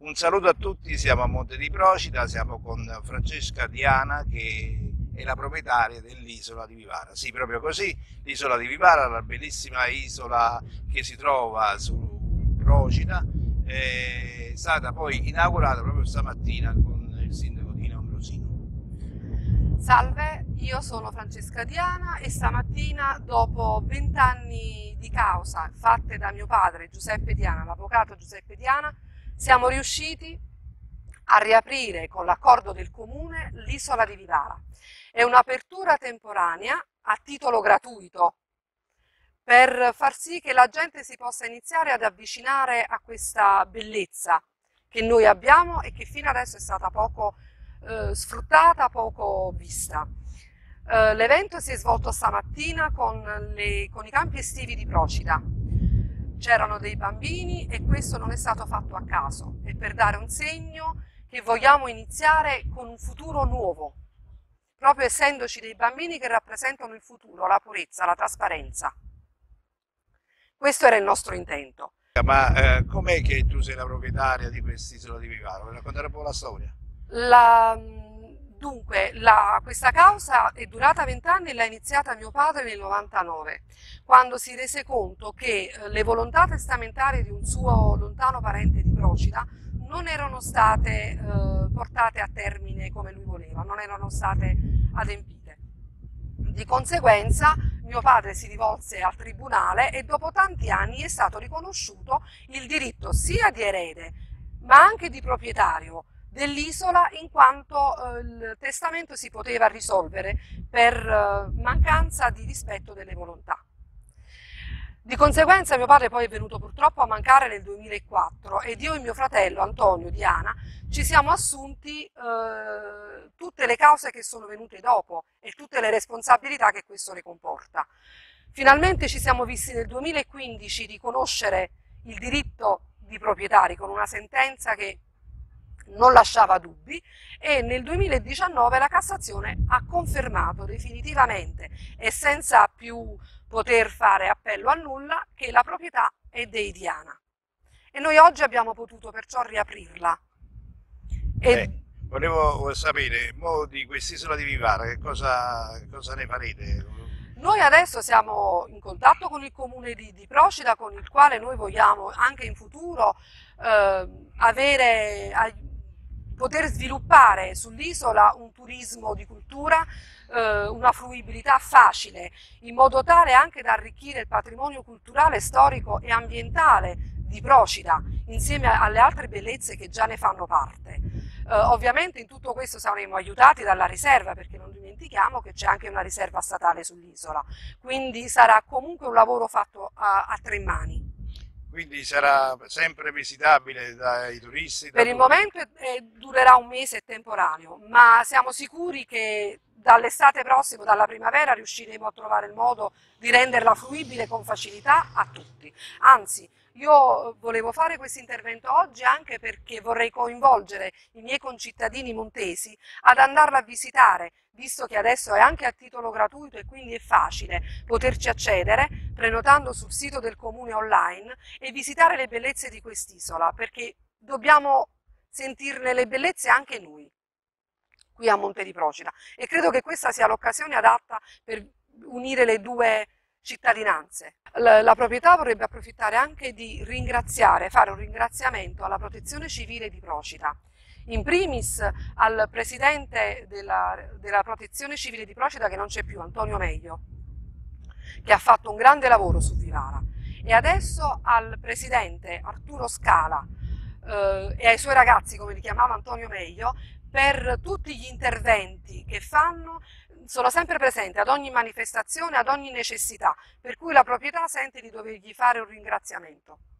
Un saluto a tutti, siamo a Monte di Procida, siamo con Francesca Diana che è la proprietaria dell'isola di Vivara. Sì, proprio così, l'isola di Vivara, la bellissima isola che si trova su Procida, è stata poi inaugurata proprio stamattina con il sindaco Dino Ambrosino. Salve, io sono Francesca Diana e stamattina, dopo 20 anni di causa fatte da mio padre Giuseppe Diana, l'avvocato Giuseppe Diana, siamo riusciti a riaprire con l'accordo del comune l'isola di Vivara. È un'apertura temporanea a titolo gratuito per far sì che la gente si possa iniziare ad avvicinare a questa bellezza che noi abbiamo e che fino adesso è stata poco sfruttata, poco vista. L'evento si è svolto stamattina con i campi estivi di Procida. C'erano dei bambini e questo non è stato fatto a caso, è per dare un segno che vogliamo iniziare con un futuro nuovo, proprio essendoci dei bambini che rappresentano il futuro, la purezza, la trasparenza. Questo era il nostro intento. Ma com'è che tu sei la proprietaria di quest'isola di Vivara? Vuoi raccontare un po' la storia? La, dunque, questa causa è durata 20 anni e l'ha iniziata mio padre nel 99, quando si rese conto che le volontà testamentarie di un suo lontano parente di Procida non erano state portate a termine come lui voleva, non erano state adempiute. Di conseguenza mio padre si rivolse al tribunale e dopo tanti anni è stato riconosciuto il diritto sia di erede ma anche di proprietario dell'isola, in quanto il testamento si poteva risolvere per mancanza di rispetto delle volontà. Di conseguenza mio padre poi è venuto purtroppo a mancare nel 2004 ed io e mio fratello Antonio Diana ci siamo assunti tutte le cause che sono venute dopo e tutte le responsabilità che questo ne comporta. Finalmente ci siamo visti nel 2015 riconoscere il diritto di proprietari con una sentenza che non lasciava dubbi e nel 2019 la Cassazione ha confermato definitivamente e senza più poter fare appello a nulla che la proprietà è dei Diana e noi oggi abbiamo potuto perciò riaprirla. Eh, E volevo sapere, mo di quest'isola di Vivara, cosa ne farete? noi adesso siamo in contatto con il comune di Procida, con il quale noi vogliamo anche in futuro poter sviluppare sull'isola un turismo di cultura, una fruibilità facile, in modo tale anche da arricchire il patrimonio culturale, storico e ambientale di Procida, insieme alle altre bellezze che già ne fanno parte. Ovviamente in tutto questo saremo aiutati dalla riserva, perché non dimentichiamo che c'è anche una riserva statale sull'isola, quindi sarà comunque un lavoro fatto a tre mani. Quindi sarà sempre visitabile dai turisti, da Per il tutti. momento durerà un mese temporaneo, ma siamo sicuri che dall'estate prossima, dalla primavera, riusciremo a trovare il modo di renderla fruibile con facilità a tutti. Anzi, io volevo fare questo intervento oggi anche perché vorrei coinvolgere i miei concittadini montesi ad andarla a visitare, visto che adesso è anche a titolo gratuito e quindi è facile poterci accedere prenotando sul sito del comune online e visitare le bellezze di quest'isola, perché dobbiamo sentirne le bellezze anche noi, qui a Monte di Procida, e credo che questa sia l'occasione adatta per unire le due cittadinanze. La proprietà vorrebbe approfittare anche di fare un ringraziamento alla Protezione Civile di Procida, in primis al presidente della Protezione Civile di Procida, che non c'è più, Antonio Meglio, che ha fatto un grande lavoro su Vivara, e adesso al presidente Arturo Scala e ai suoi ragazzi, come li chiamava Antonio Meglio, per tutti gli interventi che fanno, sono sempre presenti ad ogni manifestazione, ad ogni necessità, per cui la proprietà sente di dovergli fare un ringraziamento.